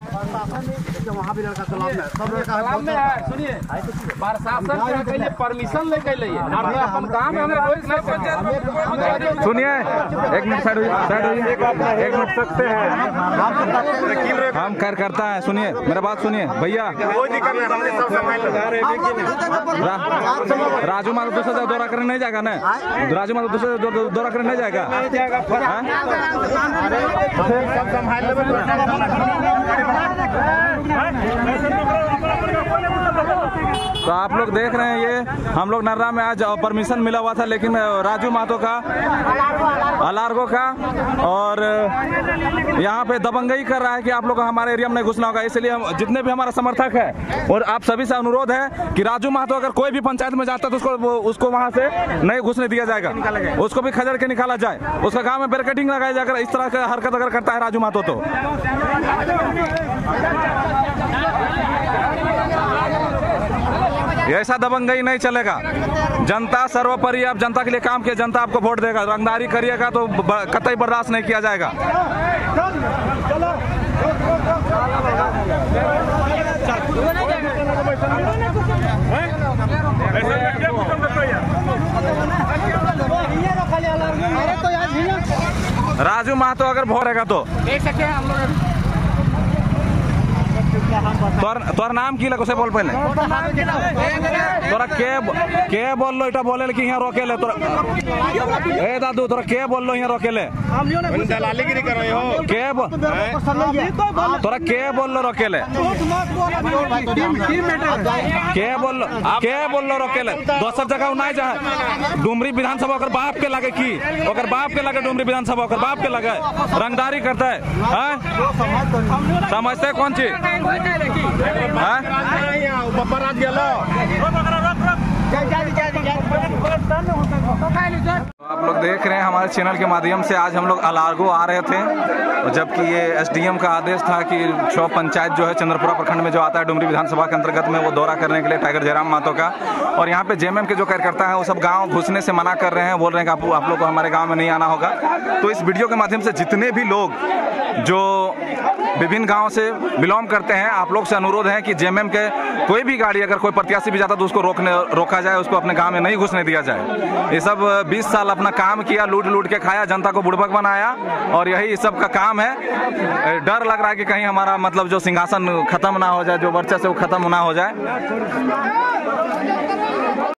वहाँ भी लड़का तालाब में है। सुनिए, प्रशासन के लिए परमिशन लेके लिए अपन काम है। सुनिए, एक मिनट साइड होइए, एक मिनट सकते हैं हम कर करता है। सुनिए मेरा बात सुनिए भैया। राजू माता दूसरा जगह दौरा करने नहीं जाएगा ना? राजू माता दूसरा जगह दौरा करने नहीं जाएगा? तो आप लोग देख रहे हैं ये हम लोग नर्रा में आज परमिशन मिला हुआ था, लेकिन राजू महतो का अलार्गो का और यहाँ पे दबंगई कर रहा है कि आप लोग को हमारे एरिया में नहीं घुसना होगा। इसलिए हम जितने भी हमारा समर्थक है और आप सभी से अनुरोध है कि राजू महतो अगर कोई भी पंचायत में जाता है तो उसको वहाँ से नहीं घुसने दिया जाएगा, उसको भी खदेड़ के निकाला जाए, उसका गाँव में बैरिकेडिंग लगाया जाएगा। इस तरह का हरकत अगर करता है राजू महतो तो ऐसा दबंगई नहीं चलेगा। जनता सर्वोपरि, आप जनता के लिए काम किया, जनता आपको वोट देगा। रंगदारी करिएगा तो कतई बर्दाश्त नहीं किया जाएगा। राजू महतो अगर वोट देगा तो तोर नाम की लगे बोल पहले तोरा के बोल लो इटा बोले कि यहाँ रोके ले तोरा ए दादू तोरा के बोल लो यहाँ रोके ले दलालीगिरी कर रहे हो तोरा के बोल लो रोके ले के बोल लो रोके ले दोसर जगह नहीं जाए। डुमरी विधानसभा ओकर बाप के लगे की ओकर बाप के लगे डुमरी विधानसभा ओकर बाप के लगे रंगदारी करता है। समझते कौन चीज आप लोग देख रहे हैं हमारे चैनल के माध्यम से आज हम लोग अलार्गो आ रहे थे, और जबकि ये एसडीएम का आदेश था कि शो पंचायत जो है चंद्रपुरा प्रखंड में जो आता है डुमरी विधानसभा के अंतर्गत में, वो दौरा करने के लिए टाइगर जयराम महतो का। और यहाँ पे जेएमएम के जो कार्यकर्ता है वो सब गांव घुसने से मना कर रहे हैं, बोल रहे हैं कि आप लोग को हमारे गाँव में नहीं आना होगा। तो इस वीडियो के माध्यम से जितने भी लोग जो विभिन्न गांव से बिलोंग करते हैं, आप लोग से अनुरोध है कि जेएमएम के कोई भी गाड़ी अगर कोई प्रत्याशी भी जाता तो उसको रोका जाए, उसको अपने गांव में नहीं घुसने दिया जाए। ये सब 20 साल अपना काम किया, लूट के खाया, जनता को बुड़बक बनाया, और यही इस सब का काम है। डर लग रहा है कि कहीं हमारा मतलब जो सिंहासन खत्म ना हो जाए, जो वर्चस्व खत्म ना हो जाए।